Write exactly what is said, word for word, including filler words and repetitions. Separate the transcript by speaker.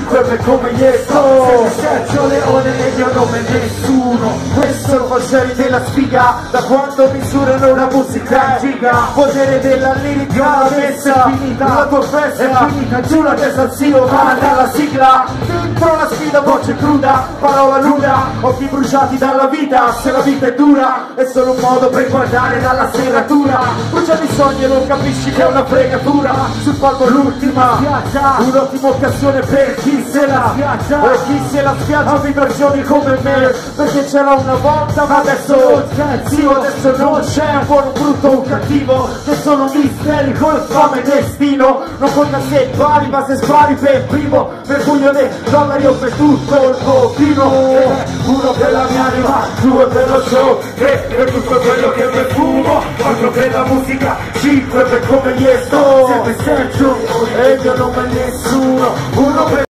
Speaker 1: cinque per come gli sto. Sergio Leone e il mio nome è nessuno. Questo è il falcieri della sfiga, da quando misurano la musica giga. Potere della lirica, la messa è finita, la tua festa è finita, giù la testa al zio, va dalla sigla. Dentro la sfida, voce cruda, parola nuda, occhi bruciati dalla vita. Se la vita è dura, è solo un modo per guardare dalla serratura. Bruciati i sogni e non capisci che è una fregatura. Sul palco l'ultima, un'ottima occasione per chi se la spiaggia e chi se la spiaggia a vibrazioni come me. Perché c'era una volta ma adesso non c'è, zio, adesso non c'è un buono, un brutto, un cattivo, che sono misteri con fame e destino. Non conta se spari, ma se spari per primo, per pugno dei dollari o per tutto il pochino. Uno per la mia anima, due per lo show, tre per tutto quello che mi fumo, quattro per la musica, cinque per come gli sto. Sempre Sergio e il mio nome è nessuno. Uno